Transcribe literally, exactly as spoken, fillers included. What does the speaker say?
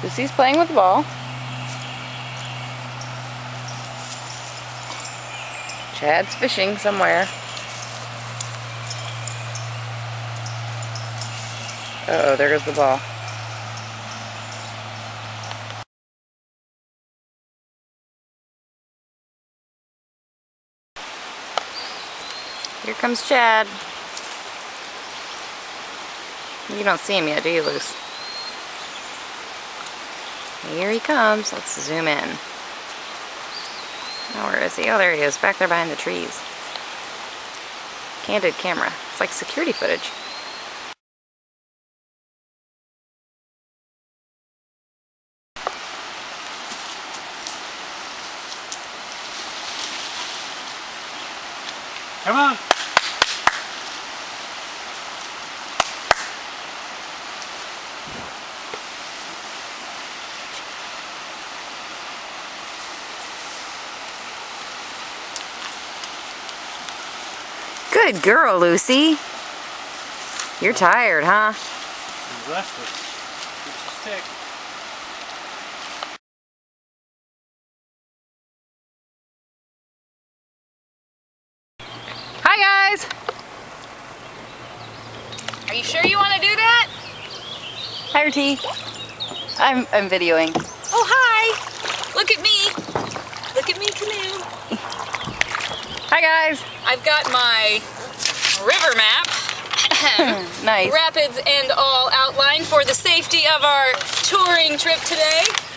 Lucy's playing with the ball. Chad's fishing somewhere. Uh-oh, there goes the ball. Here comes Chad. You don't see him yet, do you, Luce? Here he comes. Let's zoom in. Now where is he? Oh, there he is, back there behind the trees. Candid camera. It's like security footage. Come on! Good girl, Lucy. You're tired, huh? I'm restless. Here's the stick. Hi, guys. Are you sure you want to do that? Hi, R T. I'm I'm videoing. Oh, hi. Look at me. Look at me canoe. Hi, guys. I've got my river map. Nice. Rapids and all outlined for the safety of our touring trip today.